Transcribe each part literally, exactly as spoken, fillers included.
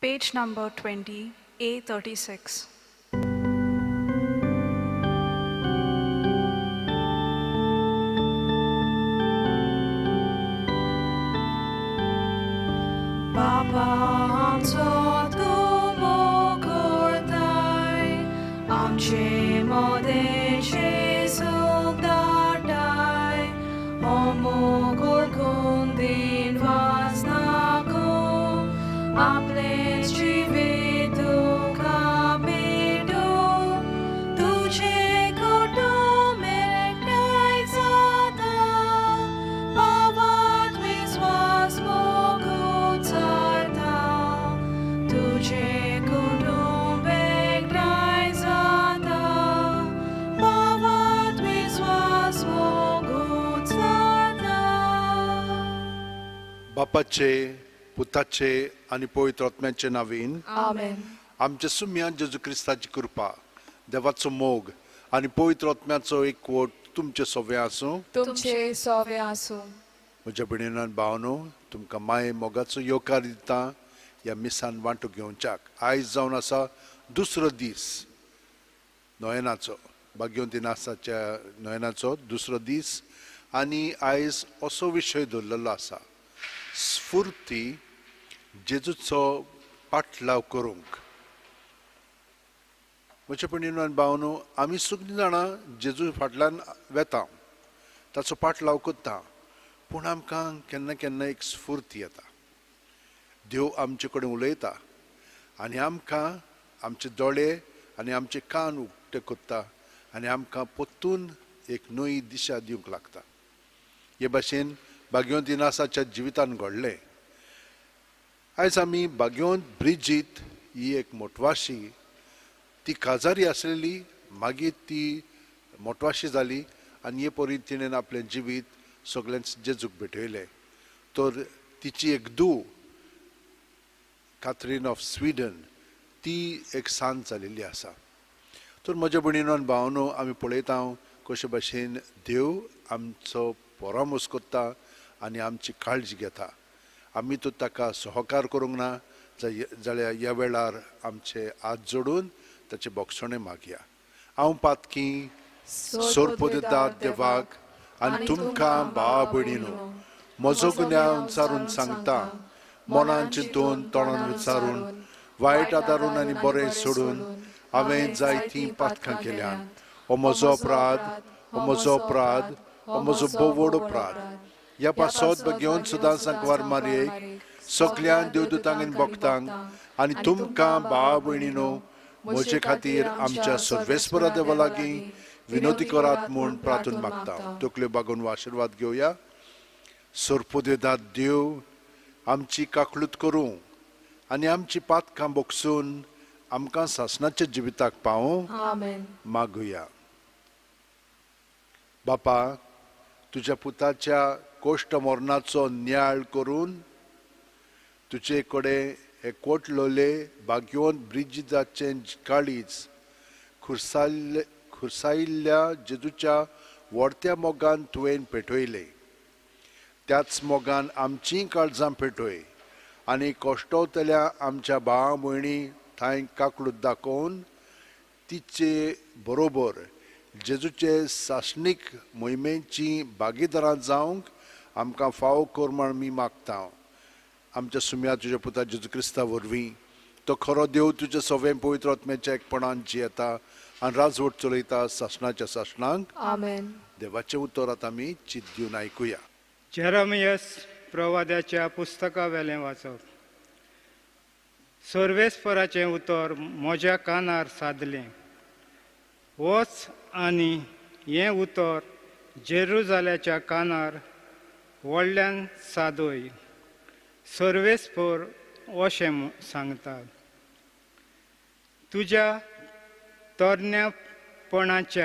Page number twenty, A thirty-six. Papa amco tumo kortai, amche modeshe sugdatai, homo korkundin vasnako, aples civitu kabidu, tuche kotume kaizata, pavat viswas mokutsarta, tuche kotume kaizata, pavat viswas mokutsarta. बापाचे पुताचे आणि पवित्र आत्म्याचे नावीन Amen. आमच्या सुम्यान जेजू क्रिस्ताची कृपा देवाचो मोग आणि पवित्र आत्म्याचो एकवट तुमचे सगळे आसूं. तुमचे सोवे आसूं. म्हज्या भयणीनो आनी भावनो तुमकां माये मोगाचो येवकार दिता ह्या मिसान वांटो घेवच्याक. आयज जावन आसा दुसरो दीस नोयनाचो भाग्यवंतीनासाच्या नोयनाचो दुसरो दीस आनी आयज असो विशय दवरलेलो आसा स्फूर्ती जेजूचो पाटलाव करूंक. म्हज्या भयणीनो आनी भावनो आमी सगळीं जाणां जेजू फाटल्यान वेता ताचो पाटलाव करता पूण आमकां केन्ना केन्ना एक स्फूर्ती येता. देव आमचे कडेन उलयता आनी आमकां आमचे दोळे आनी आमचे कान उक्ते करता आनी आमकां परतून एक नवी दिशा दिवंक लागता. हे भाशेन भाग्यवंतीनासाच्या जिवितान घडलें. आयज आमी भाग्यवंत ब्रिजीत ही एक मोटवाशी ती काजारी आसलेली मागीर ती मोटवाशी जाली आनी हे परी तिणें आपलें जिवीत सगळ्यांच जेजूक भेटयलें. तर तिची एक धूव काथरीन ऑफ स्विडन ती एक सांत जालेली आसा. तर म्हज्या भयणीनो आनी भावनो आमी पळयता कशे भाशेन देव आमचो परामोस करता आनी आमची काळजी घेता. आमी तो ताका सहकार करूंक ना जाल्यार ह्या वेळार आमचे हात जोडून ताचे बोगसणे मागया. हांव पातकी सोरपो दिता देवाक आनी तुमकां भाव भयणीनो म्हजो गुन्यांव विचारून सांगता. मनान चिंतून तोंडान विचारून वायट आदारून आनी बरें सोडून हांवें जायतीं पातकां केल्यात. हो म्हजो अपराध, हो म्हजो अपराध, हो म्हजो भोव व्हड अपराध. ह्या पासत घेवन सुद्दां सांकवार मारयेक सगळ्या देवदूतांक आनी भक्तांक आनी तुमकां भाव भयणीनो म्हजे खातीर आमच्या सर्वेस्परा देवा लागीं विनोदी करात म्हूण प्रार्थना मागता. तकल्यो बागोवन आशिर्वाद घेवया. सोरपोदेदात देव आमची काकलूत करूं आनी आमची पातकां बोगसून आमकां सासणाच्या जिविताक पावूं मागुया. बापा तुज्या पुताच्या कोश्ट मरणाचो न्याय करून तुजे कडेन एकवटलोले भाग्यवंत ब्रिजिताचें काळीज खुर्सायल्ले खुर्सायिल्ल्या जेजूच्या व्हडत्या मोगान तुवें पेटयलें. त्याच मोगान आमचीं काळजां पेटय आनी कोश्टवतल्या आमच्या भाव भयणी थंय काकलूत दाखोवन तिचे बरोबर जेजूचे सासणीक मोहिमेची भागीदारां जावंक आमकां फावो कर म्हण मी मागता. आमच्या सुम्या तुज्या पुता जेजू क्रिस्ता वरवीं तो खरो देव तुजे सगळें पवित्र आत्म्याच्या एकपणान जियेता आनी राजवट चलयता सासणाच्या सासणांक. देवाचें उतर आतां आमी चित दिवन आयकुया. जेरमियस प्रवाद्याच्या पुस्तका वेलें वाचप. सर्वेस्पराचें उतर म्हज्या कानार सादलें. वच आनी हें उतर जेरुजाल्याच्या कानार व्हडल्यान सादय. सर्वेस्पर अशें सांगता. तुज्या तरण्यापणाच्या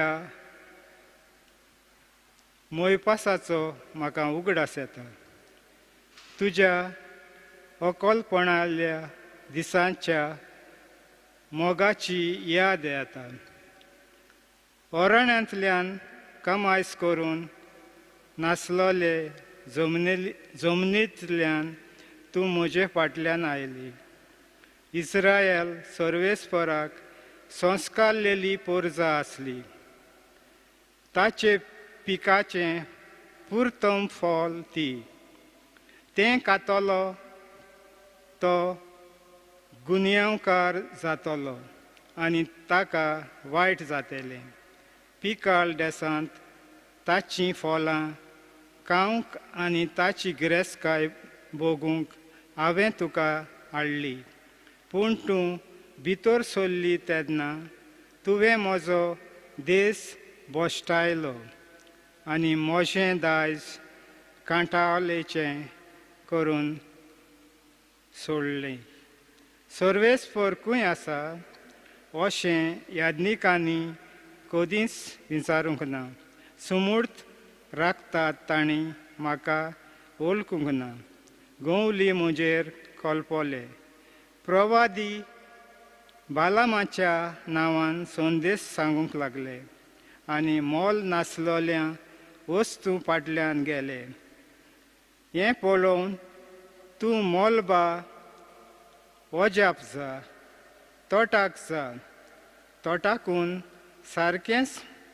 मोयपासाचो म्हाका उगडास येता. तुज्या अकोलपणाल्या दिसांच्या मोगाची याद येता. अरण्यांतल्यान कमायस करून नासलोले जमने जमनींतल्यान तूं म्हजे फाटल्यान आयली. इस्रायल सर्वेस्पराक संस्कारलेली पोरजा आसली. ताचे पिकाचें पुरतम फळ ती. तें खातलो तो गुन्यांवकार जातलो आनी ताका वायट जातलें. पिकाळ देसांत ताचीं फळां खावंक आनी ताची गिरेस्तकाय भोगूंक हांवें तुका हाडली. पूण तूं भितर सरली तेन्ना तुवें म्हजो देस बोश्टायलो आनी म्हजें दायज कांटावलेचें करून सोडलें. सर्वेस्परकूय आसा अशें याज्ञिकांनी कधीच विचारूंक ना. सुमूर्त राखतात तांणी म्हाका वळखूंक ना. गवली म्हजेर कळपले. प्रवादी बालामाच्या नांवान संदेश सांगूंक लागले आनी मोल नासलोल्या वस्तू फाटल्यान गेले. हें पळोवन तूं मोलबा ओजाप जा, तोटाक जा. तोटाकून सारकेंच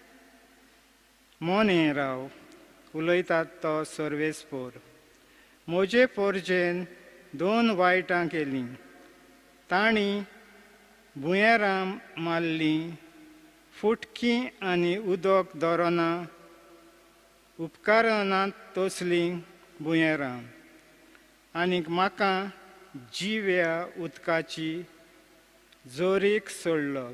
मोनें राव, उलयतात तो सर्वेस्पोर. म्हजे पोरजेन दोन वायटां केलीं. तांणी बुयेरां मारलीं, फुटकीं आनी उदक दोरोना उपकारनांत तोसलीं बुयेरां. आनीक म्हाका जिव्या उदकाची जोरीक सोडलो.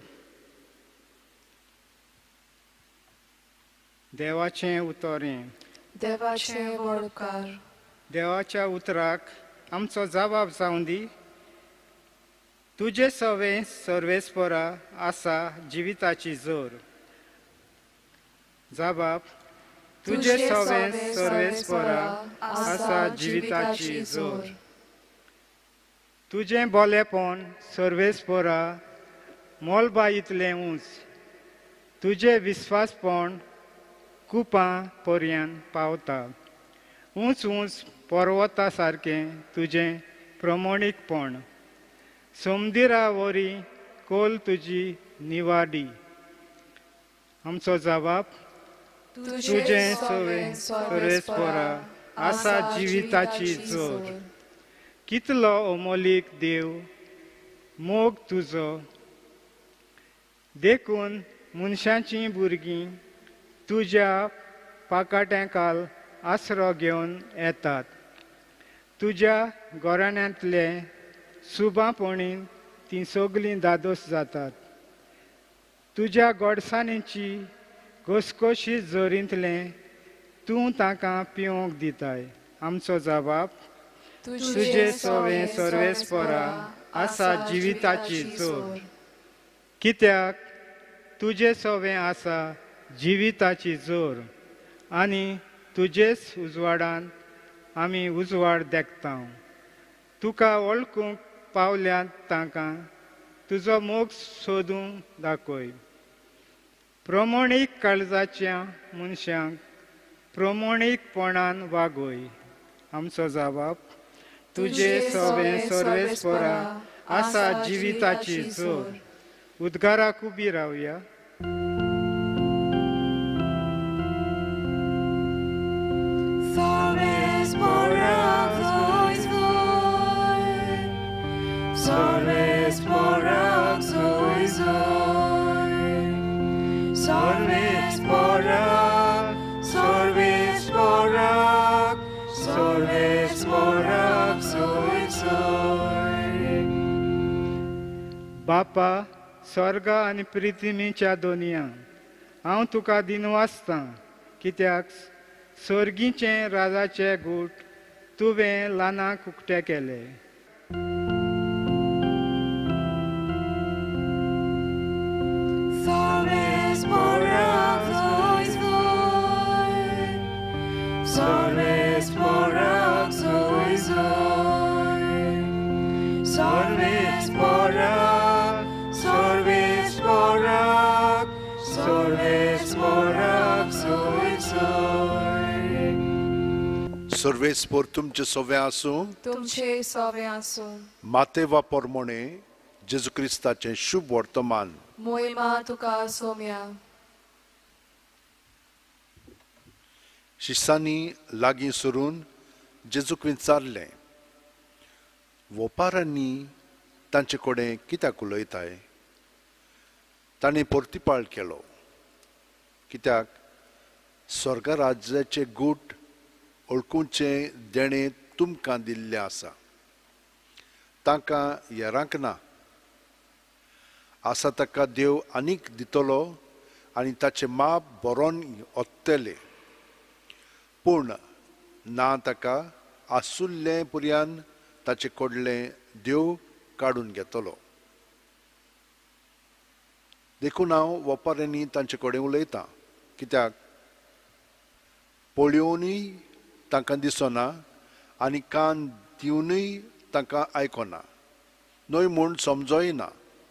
देवाचें उतोरें. देवाचें वळकार. देवाच्या उतराक आमचो जबाब जावं दी. तुजे सवें सर्वेस्परा आसा जिविताची जोर. जबाब. तुजे सवें सर्वेस्परा आसा जिविताची जोर. तुजें बोलेपण सर्वेस्परा मोलबा इतलें उंच. तुजें विस्वासपण कुपां पर्यंत पावता. उंच उंच पर्वता सारकें तुजें प्रमाणीकपण. समदिरा वरी कोल तुजी निवाडी. आमचो जबाब. तुजें सवें सर्वेस्परा आसा जिविताची जोर. कितलो अमोलीक देव मोग तुजो. देखून मनशांचीं भुरगीं तुज्या पाकाट्यांकाल आसरो घेवन येतात. तुज्या घराण्यांतले सुबापणीन तीं सगळीं दादोस जातात. तुज्या गोडसाणीची घसघशीत जोरींतलें तूं तांकां पिवंक दिताय. आमचो जबाब. तुजे सवें सर्वेस्परा आसा जिविताची जोर. कित्याक तुजे सवें आसा जिविताची जोर आनी तुजेच उजवाडान आमी उजवाड देखता. तुका वळखूंक पावल्यात तांकां तुजो मोग सोदून दाखय. प्रमाणीक काळजाच्या मनशांक प्रमाणीकपणान वागय. आमचो जबाब. तुजे सवें सर्वेस्परा आसा जिविताची जोर. उद्गाराक उबी रावया. सर्वेस्porak zoi zoi. सर्वेस्porak, सर्वेस्porak, सर्वेस्porak zoi zoi. बापा स्वर्ग आनी पृथ्वीच्या दोनया हांव तुका दिनवासतां. कित्याक सर्गीचे राजाचे गूट तुवें ल्हानाक उक्ते केले. सर्वेस्porak zoi zoi. सर्वेस्porak zoi zoi. सर्वेस्porak, सर्वेस्porak, सर्वेस्porak zoi zoi. सर्वेस्पोर तुमचे सवें आसूं. तुमचे सवें आसूं. मातेवा पोरमोणे जेजू क्रिस्ताचें शुभ वर्तमान. मोहिमा तुका सोम्या. शिष्यांनी लागीं सरून जेजूक विचारलें, वोपारांनी तांचे कडेन कित्याक उलयताय? ताणें परतिपाळ केलो, कित्याक स्वर्ग राज्याचे गूट ओळखूचें देणें तुमकां दिल्लें आसा, तांकां येरांक ना. आसा ताका देव आनीक दितलो आनी ताचें माप बरोवन ओत्तलें. पूण ना ताका आसुल्ले पर्यान ताचे कडलें देव काडून घेतलो. देखून हांव वोपाऱ्यांनी तांचे कडेन उलयतां, कित्याक पळयोवनूय तांकां दिसना आनी कान दिवनूय तांकां आयकना, न्हय म्हूण समजोयना.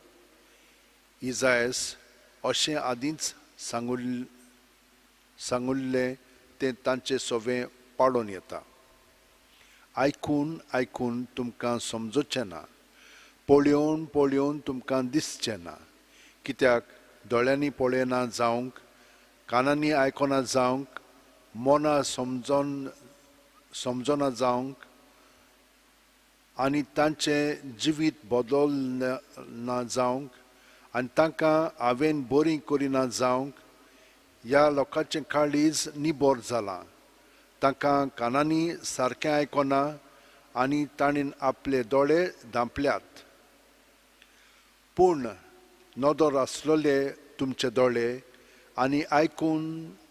इजायस अशें आदींच सांगुल्ल सांगुल्लें तें तांचे सवें पाडून येता. आयकून आयकून तुमकां समजोचें ना, पळयोवन पळयोवन तुमकां दिसचें ना. कित्याक दोळ्यांनी पळयना जावंक, कानांनी आयकना जावंक, मना समजोन समजना जावंक आनी तांचें जिवीत बदल ना जावंक आनी तांकां हांवें बरी करिना जावंक, ह्या लोकांचें काळीज निबोर जालां. तांकां कानांनी सारकें आयकना आनी ताणें आपले दोळे धांपल्यात. पूण नदर आसलोले तुमचे दोळे आनी आयकून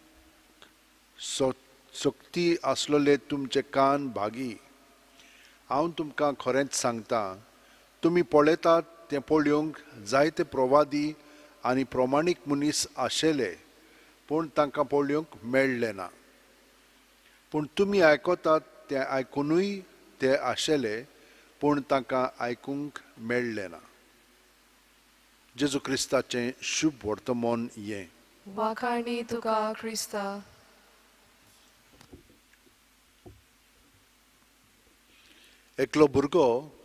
सो सक्ती आसलोले तुमचे कान भागी. हांव तुमकां खरेंच सांगतां, तुमी पळयतात तें पळोवंक जायते प्रवादी आनी प्रमाणीक मनीस आशिल्ले, पूण तांकां पळोवंक मेळ्ळें ना. पूण तुमी आयकतात तें आयकूनूय ते आशिल्ले, पूण तांकां आयकूंक मेळ्ळें ना. जेजू क्रिस्ताचें शुभ वर्तमान हें. वाखाणी तुका क्रिस्ता. एकलो भुरगो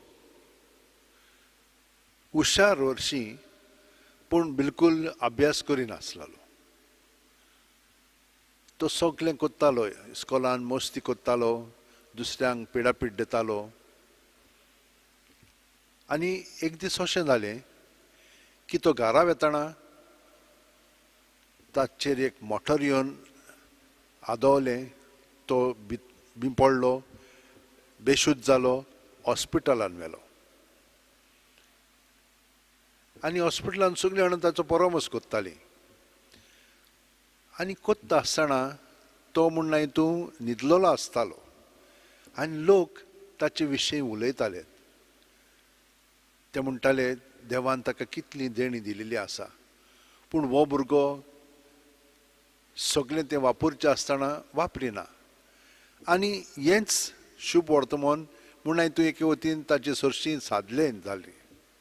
हुशार वर्शी पूण बिलकूल अभ्यास करिनासलो. तो सगळें कोत्तालो, इस्कॉलान मस्ती कोत्तालो, दुसऱ्यांक पिडापीड दितालो. आनी एक दीस अशें जालें की तो घरा वेताना ताचेर एक मोटर येवन आदवलें, तो बी पडलो, बेशुद्ध जालो, हॉस्पिटलान व्हेलो. आनी हॉस्पिटलान सगळीं जाणां ताचो परामर्श कोत्तालीं. आनी कोत्ता आसतना तो म्हणना हितून न्हिदलोलो आसतालो आनी लोक ताचे विशीं उलयताले. ते म्हणटाले देवान ताका कितली देणी दिलेली आसा, पूण हो भुरगो सगळें तें वापरचें आसतना वापरिना. आनी हेंच शुभ वर्तमान म्हूण हितून एके वतीन ताचे सरशीं सादलें जालें.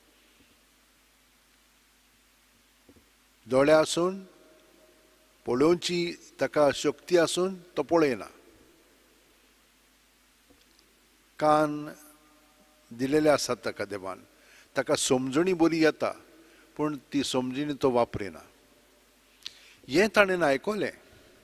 दोळे आसून पळोवची ताका शक्ती आसून तो पळयना. कान दिलेले आसात ताका देवान, ताका समजणी बरी येता, पूण ती समजणी तो वापरिना. हें ताणें आयकलें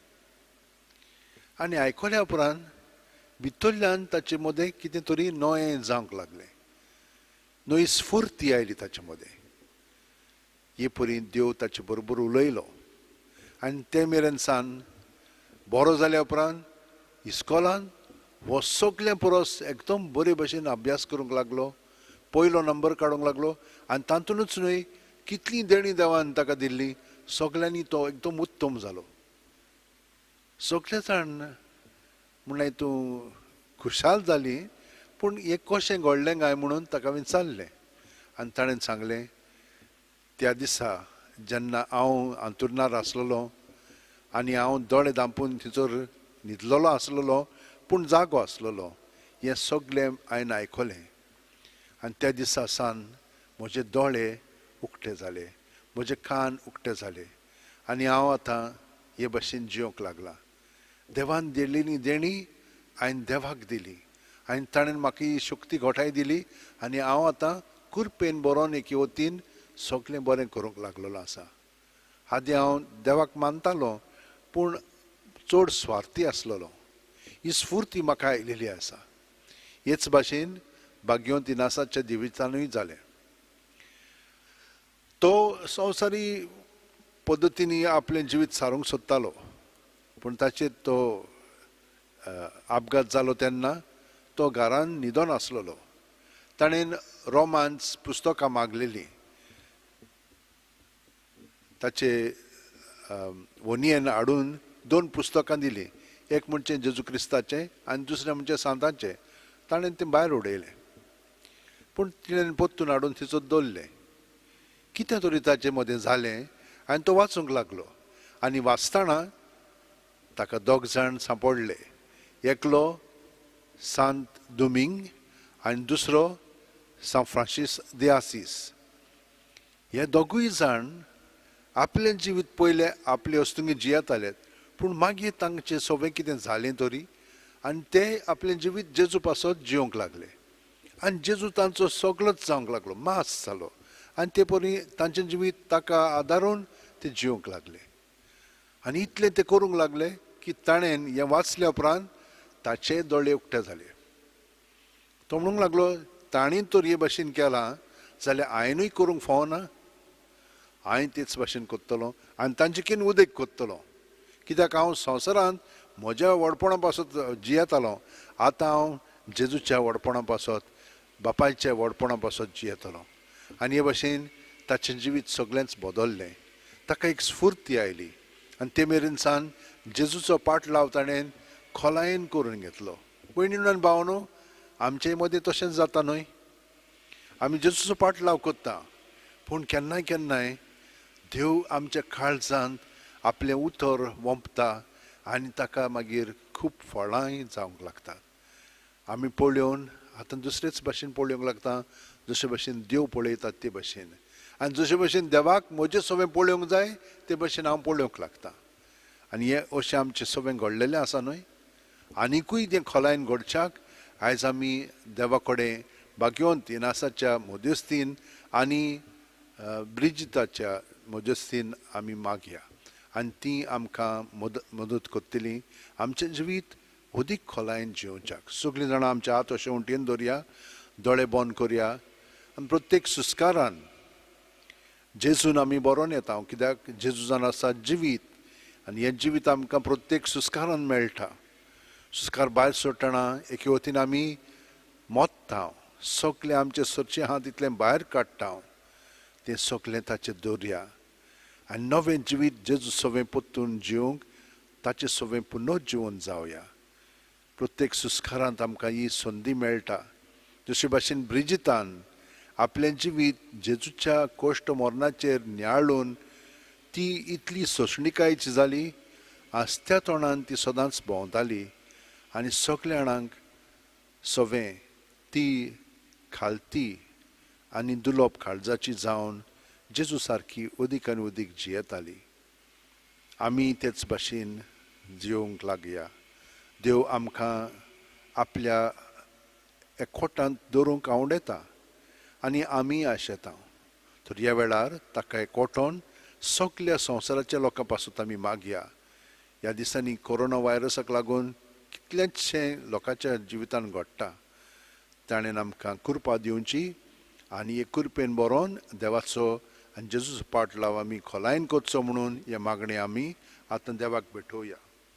आनी आयकल्या उपरांत भितरल्यान ताचे मदें कितें तरी नवें जावंक लागलें. नवी स्फूर्ती आयली ताचे मदें. हे परी देव ताचे बरोबर उलयलो आनी ते मेरेन सान बरो जाल्या उपरांत इस्कॉलान हो सगळें परस एकदम बरे भशेन अभ्यास करूंक लागलो, पयलो नंबर काडूंक लागलो. आनी तातूंतच न्हय, कितली देणी देवान ताका दिल्ली, सगळ्यांनी तो एकदम उत्तम जालो. सगळे जाण म्हण हितून खुशाल जाली. पूण हें कशें घडलें काय म्हणून ताका विचारलें आनी ताणें सांगलें, त्या दिसा जेन्ना हांव अंथरुणार आसलोलो आनी हांव दोळे धांपून थिचोर न्हिदलोलो आसलोलो पूण जागो आसलोलो, हें सगळें हांवें आयकलें. आनी त्या दिसा सावन म्हजे दोळे उक्ते जाले, म्हजे कान उक्ते जाले आनी हांव आतां हे भाशेन जियोंक लागलां. देवान दिल्ली देणी हांवें देवाक दिली आनी ताणें म्हाका ही शक्ती घोटाय दिली आनी हांव आतां कुरपेन बरोवन एके वतीन सगळें बरें करूंक लागलेलो आसा. आदी हांव देवाक मानतालो पूण चड स्वार्थी आसलेलो. ही स्फूर्ती म्हाका आयिल्ली आसा. हेच भाशेन भाग्यवंत इनासाच्या जिवितानूय जालें. तो संवसारी पद्दतींनी आपलें जिवीत सारूंक सोदतालो पूण ताचेर तो अपघात जालो तेन्ना तो घरान न्हिदोन आसलेलो. ताणेन रोमांस पुस्तकां मागलेलीं. ताचे वणयेन हाडून दोन पुस्तकां दिलीं. एक म्हणजे जेजू क्रिस्ताचें आनी दुसरें म्हणजे सांताचें. ताणेन तें भायर उडयलें पूण तिणेन पोत्तून हाडून थिचो दवरलें. कितें तरी ताचे मदें जालें आनी तो वाचूंक लागलो. आनी वाचतना ताका दोग जाण सांपडले. एकलो सांत दोमिंग आनी दुसरो सान फ्रांसीस दे आसीस. हे दोगूय जाण आपलें जिवीत पयलें आपले वस्तुंगी जियेताले पूण मागीर तांचें सगळें कितें जालें तरी आनी ते आपलें जिवीत जेजू पासत जिवंक लागले. आनी जेजू तांचो सगळोच जावंक लागलो, मास जालो. आनी ते परी तांचें जिवीत ताका आदारून ते जिवंक लागले. आनी इतलें ते करूंक लागले की ताणेन हें वाचल्या उपरांत ताचे दोळे उक्ते जाले. तो म्हणूंक लागलो ताणें तर हे भाशेन केलां जाल्यार हांवेंनूय करूंक फावना. हांवें तेच भाशेन कोत्तलो आनी तांचे केन उदेक कोत्तलो. कित्याक हांव संवसारांत म्हज्या व्हडपणा पासत जियेतालो. आतां हांव जेजूच्या व्हडपणा पासत बापायच्या व्हडपणा पासत जियेतलो. आनी हे भाशेन ताचें जिवीत सगळेंच बदल्लें. ताका एक स्फूर्ती आयली आनी ते मेरेन सावन जेजूचो पाट लाव ताणेन खोलायेन करून घेतलो. भयणीनो आनी भावनो, आमचे मदें तशेंच जाता न्हय. आमी जेजूचो पाट लाव कोत्ता पूण केन्नाय केन्नाय देव आमच्या काळजांत आपलें उतर वंपता आनी ताका मागीर खूब फळांय जावंक लागतात. आमी पळोवन आतां दुसरेच भाशेन पळोवंक लागता जशे भाशेन देव पळयतात ते भाशेन. आनी जशे भाशेन देवाक म्हजें सगळें पळोवंक जाय ते भाशेन हांव पळोवंक लागता. आनी हें अशें आमचें सगळें घडलेलें आसा न्हय. आनिकूय तें खोलायेन घडच्याक आयज आमी देवा कडेन भाग्यवंत इनासाच्या मध्यस्थीन आनी ब्रिजिताच्या मध्यस्थीन आमी मागया आनी ती आमकां मद मदत करतली आमचें जिवीत अदीक खोलायेन जिवच्याक. सगळीं जाणां आमचे हात अशें उंटेन दवरया, दोळे बंद करया आनी प्रत्येक सुस्कारान जेजून आमी बरोवन येता. कित्याक जेजूजान आसा जिवीत आनी हें जिवीत आमकां प्रत्येक सुस्कारान मेळटा. सुस्कार भायर सोडटना एके वतीन आमी मोत्ता, सगळें आमचें सरचें आहा तितलें भायर काडटा. तें सगळें ताचें दवरया आनी नवें जिवीत जेजू सगळें पोत्तून जिवंक ताचें सगळें पुनर्जिवन जावया. प्रत्येक सुस्कारांत आमकां ही संदी मेळटा. जशे भाशेन ब्रिजितान आपलें जिवीत जेजूच्या कोश्ट मरणाचेर नियाळून ती इतली सोंसणीकायेची जाली. आस्त्या तोंडान ती सदांच भोंवताली आनी सगळ्या जाणांक सवें ती खालती आनी दुलोप काळजाची जावन जेजू सारकी अदीक आनी अदीक जियेताली. आमी तेच भाशेन जिवंक लागया. देव आमकां आपल्या एकवटांत दवरूंक आवडटा आनी आमी आशेता. तर ह्या वेळार ताका एकवटोन सगळ्या संवसाराच्या लोकां पासून आमी मागया. ह्या दिसांनी कोरोना व्हायरसाक लागून कितलेशे लोकांच्या जिवितान घडटा. ताणेन आमकां कृपा दिवची आनी हे कृपेन बरोवन देवाचो आनी जेजूचो पाट लाव आमी खोलायेन करचो म्हणून हे मागणे आमी आतां देवाक भेटोवया.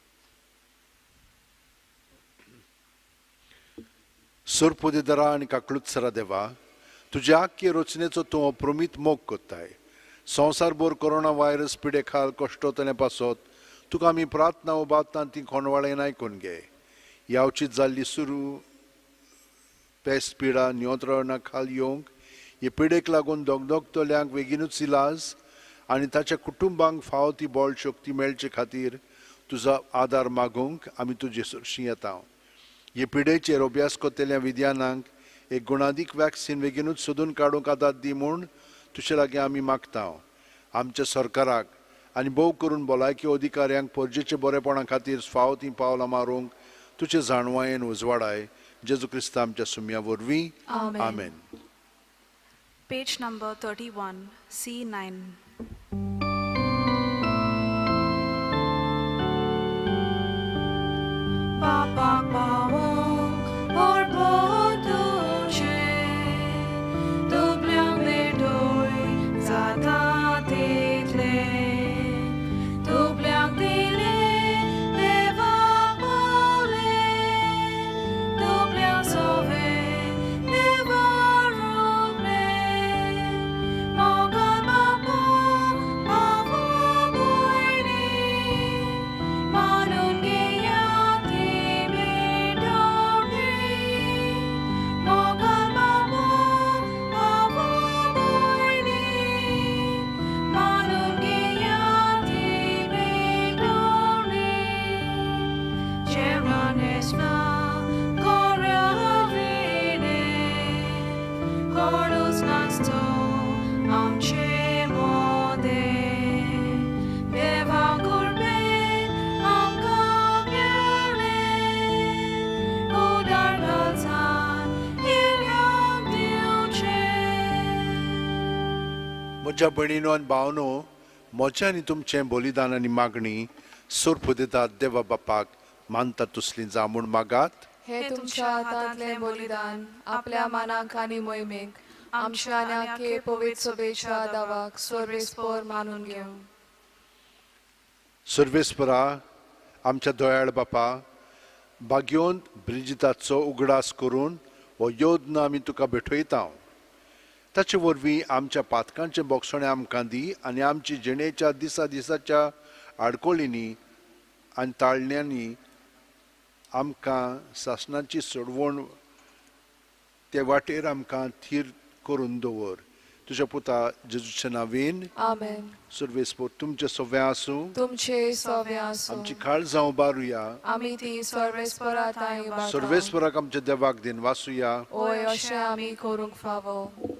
सोरपोदेदरा आनी काकळुत्सरा देवा, तुज्या आख्खे रचनेचो तूं अप्रमीत मोग कोत्ताय. संवसारभर कोरोना व्हायरस पिडे खाल कश्टतले पासत तुका आमी प्रार्थना उबारता ती कोणवाळेन आयकून घे. ह्या उचीत जाल्ली सुरू पेस्ट पिडा नियंत्रणा खाल येवंक हे पिडेक लागून दोगदोगतल्यांक बेगीनूच इलाज आनी ताच्या कुटुंबांक फावो ती बळ शक्ती मेळचे खातीर तुजो आदार मागूंक आमी तुजे सरशीं येता. हे पिडेचेर अभ्यास करतल्या विद्यानांक एक गुणादीक वॅक्सीन बेगीनूच सोदून काडूंक आदार दी म्हूण तुजे लागीं आमी मागता. आमच्या सरकाराक आनी भोव करून भलायकी अधिकाऱ्यांक परजेचे बरेपणा खातीर फावो ती पावलां मारूंक तुजे जाणवायेन उजवाडाय. जेजू क्रिस्त आमच्या सुमया वरवीं. आमेन. Page number thirty-one, C nine. Papa Pao, or Potuche, Dubliang Bedoi, Zata Title, Dubliang Tile, Eva Pole, Dubliang Sove, Eva Roble, Moga Papa, Papa Boyne, Manun म्हज्या भयणीनो आनी भावनो, म्हजें आनी तुमचें बलिदान आनी मागणी सूर पुदितात देवा बापाक मानता तुसली जा म्हूण मागात. हे तुमच्या हातांतले बलिदान आपल्या मानाक आनी मोहिमेक आमच्या आनी आख्खे पवित्र सभेच्या दावाक सर्वेस्पर मानून घेवं. सर्वेस्परा आमच्या दोयाळ बापा, भाग्योन ब्रिजिताचो उगडास करून हो योद्न आमी तुका भेटयता. ताचे वरवीं आमच्या पातकांचें बोगसणें आमकां दी आनी आमची जिणेच्या दिसा दिसाच्या आडकोळींनी आनी ताळण्यांनी आमकां सासणाची सोडवण ते वाटेर आमकां थीर करून दवर. तुज्या पुता जेजूच्या नांवेन आमेन. सर्वेस्पर तुमचे सवे आसूं. तुमचे सवे आसूं. आमची काळजां उबारुया. आमी ती सर्वेस्परा ताई उबारता. सर्वेस्पराक आमच्या देवाक दिन वासुया. ओय अशें आमी करूंक फावो.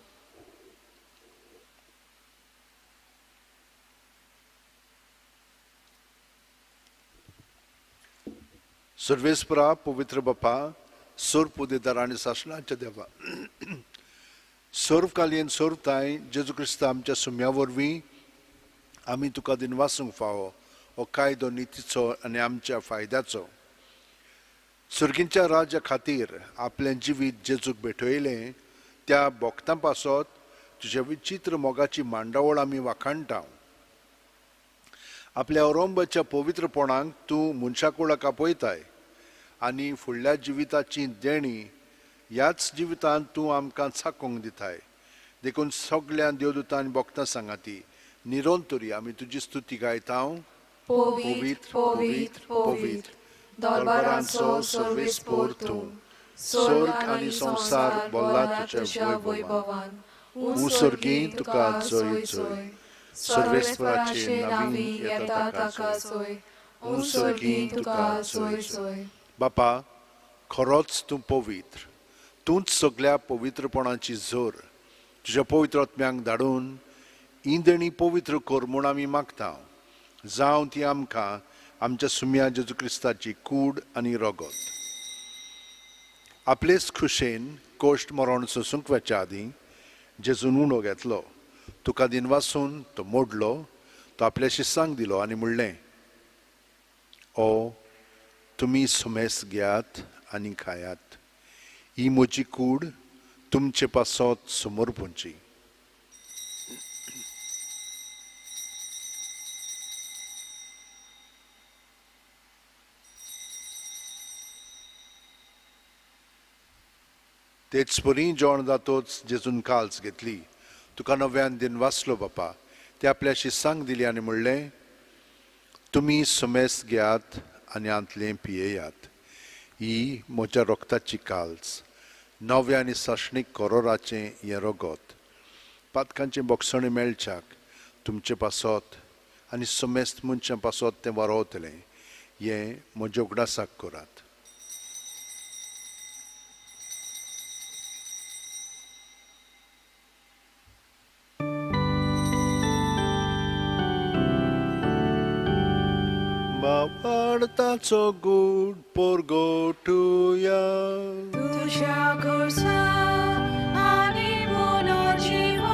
सर्वेस्परा पवित्र बापा, सोर पुदेदार आनी सासणाच्या देवा, सोर्वकालीन सोर्वताय जेजू क्रिस्त आमच्या सुम्या वरवीं आमी तुका दिन वासूंक फावो हो कायदो नितीचो आनी आमच्या फायद्याचो. सुर्गींच्या राज्या खातीर आपलें जिवीत जेजूक भेटयलें त्या भोगतां पासत तुज्या विचित्र मोगाची मांडावळ आमी वाखाणटा. आपल्या औरंबाच्या पवित्रपणाक तूं मनशाक वळख आपयताय आनी फुडल्या जिविताची देणी ह्याच जिवितांत तूं आमकां चाकोंक दिताय. देखून सगळ्या देवदूतांनी भोगतां सांगाती निरोंतरी आमी तुजी स्तुती गायता. पवित्र पवित्र पवित्र दरबारांचो सर्वेस्पर तूं, स्वर्ग आनी संसार भरला तुज्या वैभवान. उंसर्गी तुका जय जय. सर्वेस्पराचे नांवी येता ताका जय. उंसर्गी तुका जय जय. बापा, खरोच तूं पवित्र. तूंच सगळ्या पवित्रपणाची जोर तुज्या पवित्र आत्म्यांक धाडून इंदणी पवित्र कर म्हूण आमी मागता. जावं ती आमकां आमच्या सुम्या जेजू क्रिस्ताची कूड आनी रगत. आपलेच खुशेन कोश्ट मरण सोंसूंक वच्या आदीं जेजून उणो घेतलो. तुका दिन वासून तो मोडलो, तो आपल्या शिस्सांक दिलो आनी म्हणलें, ओ तुमी सुमेस घेयात आनी खायात. ही म्हजी कूड तुमचे पासत समर्पणची. तेच परी जेवण जातोच जेजून काल्स घेतली. तुका नव्यान दिन वाचलो बापा. ते आपल्या शिस्सांक दिली आनी म्हणलें, तुमी सुमेस घेयात आनी आंतलें पियेयात. ही म्हज्या रोगताची काल्स, नव्या आनी साशणीक करोराचें हें रगत. पातकांचें बोगसणें मेळच्याक तुमचे पासत आनी सुमेस्त मनशां पासत तें वारोवतलें. हें म्हज्या उगडासाक करात. वाडताचो गूड पोरगोटुया. तुझ्या खुर्सा आनी पुनर्जीवन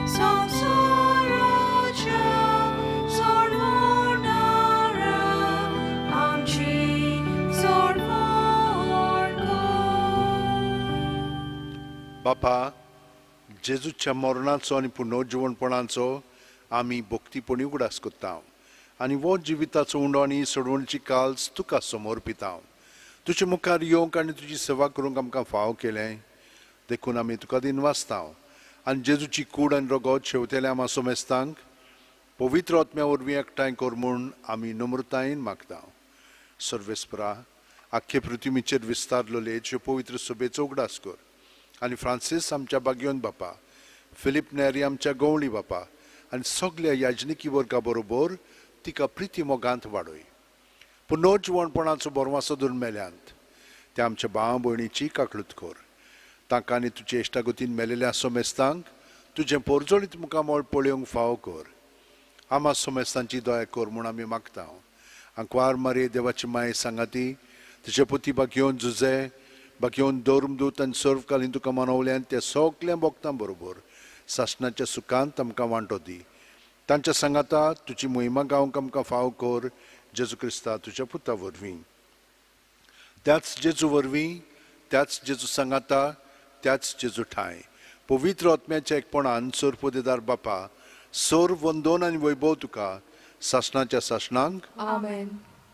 संसाराच्या सोडवणारा आमची सोडवण कर. बापा, जेजूच्या मरणाचो आनी पुनर्जीवनपणाचो आमी भक्तीपणी उगडास कोत्ता आनी वो जिविताचो उंडो आनी सोडवणची काल्स तुका समर्पिता. तुजे मुखार येवंक आनी तुजी सेवा करूंक आमकां फाव केलें देखून आमी तुका दिन वाचता आनी जेजूची कूड आनी रगत शेवतेल्या आमा सोमेस्तांक पवित्र आत्म्या वरवीं एकठांय कर म्हूण आमी नम्रतायेन मागता. सर्वेस्परा, आख्खे पृथ्वीचेर विस्तारलेले ह्यो पवित्र सभेचो उगडास कर आनी फ्रांसीस आमच्या बागयोन बापा, फिलीप नेरी आमच्या गवळी बापा आनी सगळ्या याजनिकी वर्गा बरोबर तिका प्रिती मोगांत वाडय. पुनर्जीवनपणाचो बरवासो धरून मेल्यांत त्या आमच्या भाव भयणीची काकळूत कर. तांकां आनी तुजे इश्टागतीन मेलेल्या सोमेस्तांक तुजें पोरजोळीत मुखामळ पळोवंक फाव कर. आमा सोमेस्तांची दया कर म्हूण आमी मागता. आंकवार मारे देवाची माये सांगाती तुजे पुती बागयोन झुजे बागयोन दौरमदूत आनी सर्वकालीन तुका मनवल्यान त्या सगळ्या भक्तां बरोबर सासणाच्या सुखांत आमकां वांटो दी. तांच्या सांगाता तुजी मोहिमा गावंक आमकां फाव कर. जेजू क्रिस्ता तुज्या पुता वरवीं, त्याच जेजू वरवीं, त्याच जेजू सांगाता, त्याच जेजू ठाय पवित्र आत्म्याच्या एकपणान सोर पोदेदार बापा, सोर वंदन आनी वैभव तुका सासणाच्या सासणांक. आमेन.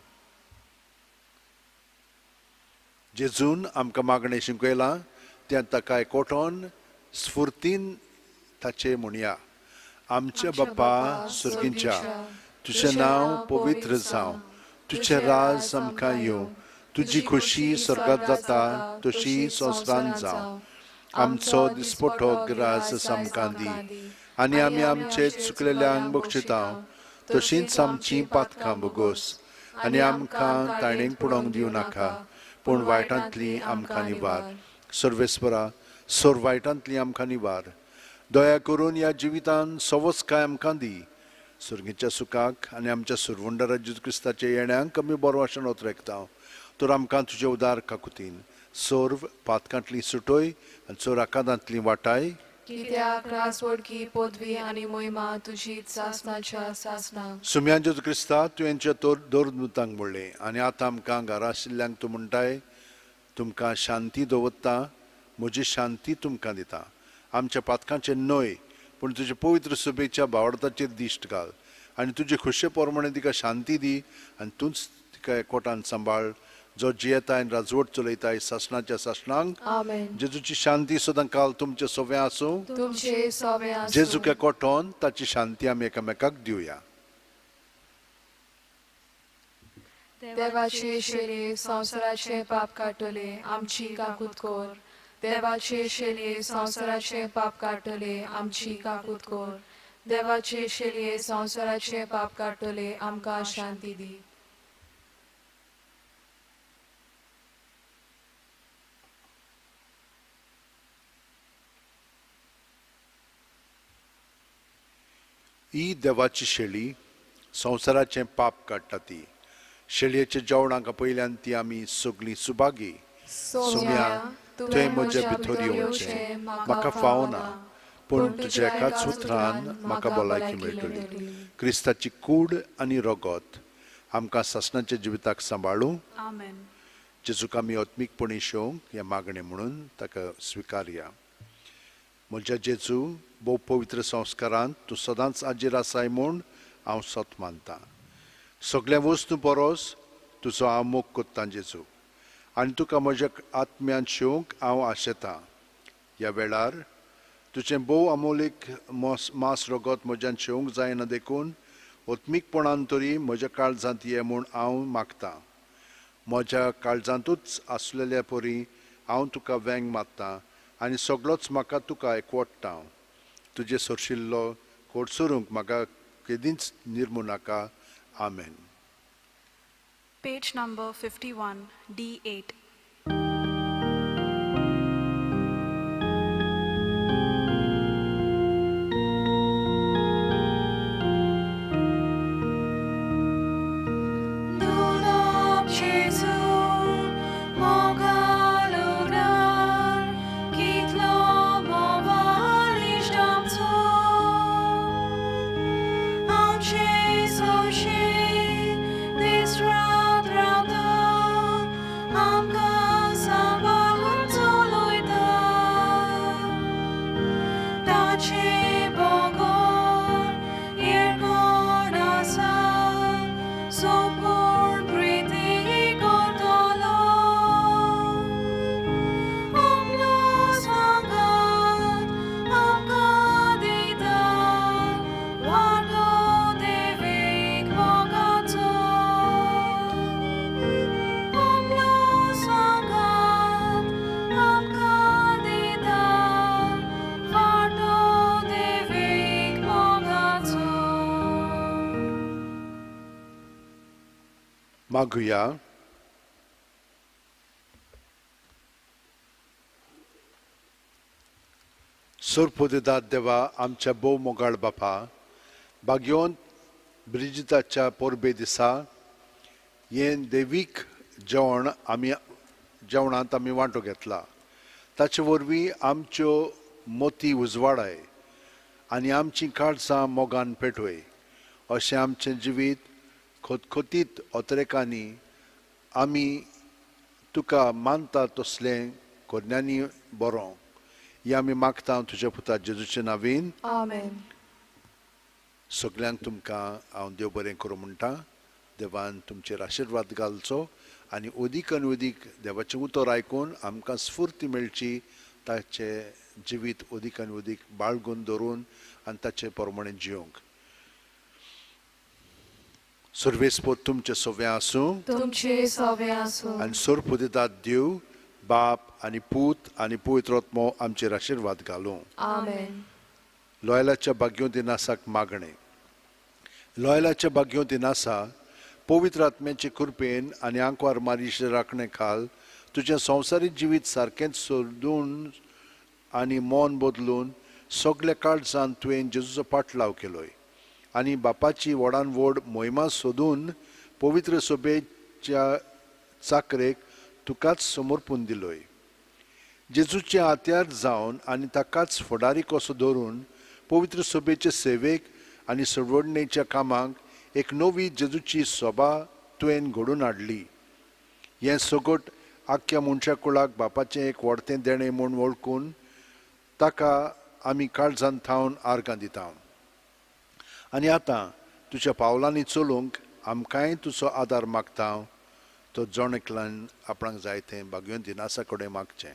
जेजून आमकां मागणें शिकयलां तें ताका एकवटोन स्फुर्तीन ताचे म्हणया. आमच्या बापा सुर्गींच्या, तुजें नांव पवित्र जावं, तुजें राज आमकां येवं, तुजी खुशी स्वर्गांत जाता तशी संवसारांत जावं. आमचो दिसपटो गिरास आमकां दी आनी आमी आमचे चुकलेल्यांक बक्षिता तशींच आमची पातकां बोगोस आनी आमकां ताणेंक पडोवंक दिवं नाका पूण वायटांतली आमकां निवार. सर्वेस्परा, सोर वायटांतली आमकां निवार. दया करून ह्या जिवितान सवस काय आमकां दी. सुर्गीच्या सुखाक आनी आमच्या सुरवंडरा जेजू क्रिस्ताच्या येण्याक आमी बरवाशेन ओतरेकता. तर आमकां तुजे उदार काकुतीन सोर्व पातकांतली सुटोय आनी चोर आकांतांतली वाटाय. कित्याक रासवडकी पदवी आनी मोहिमा तुजीच सासणाच्या सासणांक. सुम्यान जेजू क्रिस्ता तुवेंच्या तोर दोरदूतांक म्हणलें आनी आतां आमकां घरा आशिल्ल्यांक तूं म्हणटाय तुमकां शांती दवरता, म्हजी शांती तुमकां दिता. आमच्या पातकांचे न्हय पूण तुजे पवित्र सभेच्या भावडाचेर दिश्ट घाल आनी तुजे खुशे प्रमाणे तिका शांती दी आनी तूंच तिका एकवटान सांबाळ जो जियेताय आनी राजवट चलयताय सासणाच्या सासणांक. आमेन. जेजूची शांती सदां काल तुमचे सोवे आसूं. तुमचे सोवे आसूं. जेजूक एकवटोन ताची शांती आमी एकामेकाक दिवया. देवाचे शेले संवसाराचे पाप काटले आमची काकूत कोर. देवाचे शेले संवसाराचे पाप काटले आमची काकूत कोर. देवाचे शेले संवसाराचे पाप काटले आमकां शांती दी. ही देवाची शेळी संवसाराचें पाप काडटा ती. शेळयेच्या जेवणाक पयल्यान ती आमी सगळीं सुभागी. सुम्या, तुवें म्हजे भितर येवचें म्हाका फावना पूण तुज्या एकाच उतरान म्हाका भलायकी मेळटली. क्रिस्ताची कूड आनी रगत आमकां सासणाच्या जिविताक सांबाळूं. आमेन. जेजूक आमी आत्मीकपणी शेवंक हें मागणें म्हणून ताका स्विकारया. म्हज्या जेजू, भोव पवित्र संस्कारांत तूं सदांच हाजीर आसाय म्हूण हांव सत मानतां. सगळ्या वस्तू परस तुजो हांव मोग कोत्तां जेजू आनी तुका म्हज्या आत्म्यान शेवंक हांव आशेतां. ह्या वेळार तुजें भोव अमोलीक मोस मास रगत म्हज्यान शेवंक जायना देखून ओत्मीकपणान तरी म्हज्या काळजांत ये म्हूण हांव मागतां. म्हज्या काळजांतूच आसलेल्या परी हांव तुका वेंग मागतां आनी सगळोच म्हाका तुका एकवटता. तुजे सरशिल्लो कोडसरूंक म्हाका केदींच निर्मू नाका. आमेन. Page number fifty-one, D eight. Kitlo mo walisz tam co मागुया. सुरपुदिदात देवा आमच्या बोव मोगाळ बापा, बागयोन ब्रिजिताच्या पोरबे दिसा हें देवीक जेवण आमी जेवणांत आमी वांटो घेतला. ताचे वरवीं आमच्यो मोती उजवाडाय आनी आमचीं काळजां मोगान पेटवय. अशें आमचें जिवीत खोतखोतीत ओतरेकांनी आमी तुका मानता तसलें कोन्यांनी बरो. हें आमी मागता तुज्या पुता जेजूच्या नांवीन. आमेन. सगल्यांक तुमकां हांव देव बरें करूं म्हणटा. देवान तुमचेर आशिर्वाद घालचो आनी उदीक आनी उदीक देवाचें उतर आयकून आमकां स्फूर्ती मेळची, ताचें जिवीत उदीक आनी उदीक बाळगून धरून आनी ताचे प्रमाणे जियोंक. सर्वेस्पोत तुमचे सव्या आसूं तुमचे सवे आसूं आनी सोरपुदितात देव बाप आनी पूत आनी पवित्र आत्मो आमचेर आशिर्वाद घालूं. आमेन. लॉयलाच्या भाग्यो दिनासाक मागणें. लॉयलाच्या भाग्यो दिनासा पवित्र आत्म्याचे कृपेन आनी आंकवार मारीशे राखणे खाल तुजें संवसारीक जिवीत सारकेंच सोदून आनी मोन बदलून सगल्या काळजान तुवें जेजूचो पाटलाव केलोय आनी बापाची व्हडान व्हड मोहिमा सोदून पवित्र सभेच्या चाकरेक तुकाच समर्पून दिलोय. जेजूचे आत्यार जावन आनी ताकाच फुडारी कसो धरून पवित्र सभेचे सेवेक आनी सडवडणेच्या कामाक एक नवी जेजूची सोबा तुवें घडोवन हाडली. हें सगट आख्या मनशा कुळाक बापाचें एक व्हडतें देणें म्हूण वळखून ताका आमी काळजान थावन आर्गां दिता. आनी आतां तुज्या पावलांनी चलूंक आमकांय तुजो आदार मागता. तो जण एकल्यान आपणाक जाय तें भाग्योन दिनासा कडेन मागचें.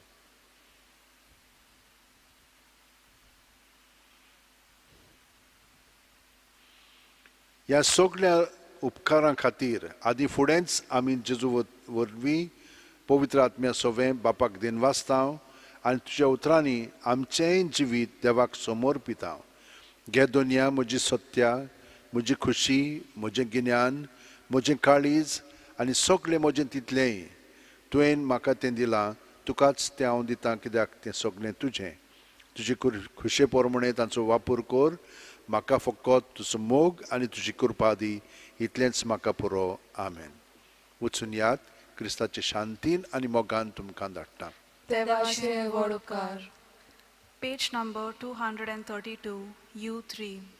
ह्या सगळ्या उपकारां खातीर आदी फुडेंच आमी जेजू वरवीं पवित्र आत्म्या सवें बापाक दिनवासता आनी तुज्या उतरांनी आमचेंय जिवीत देवाक समर्पिता. घे दोनया म्हजी सत्या, म्हजी खुशी, म्हजें गिन्यान, म्हजें काळीज आनी सगळें म्हजें तितलेंय तुवें म्हाका तें दिलां. तुकाच तें हांव दितां कित्याक तें सगळें तुजें. तुजे खुशे प्रमाणें ताचो वापर कर. म्हाका फकत तुजो मोग आनी तुजी कृपा दी. इतलेंच म्हाका पुरो. आमेन. वचून यात. क्रिस्ताचे शांतीन आनी मोगान तुमकां धाडटा. देवाचे व्हड उपकार. Page number two hundred thirty-two, U three.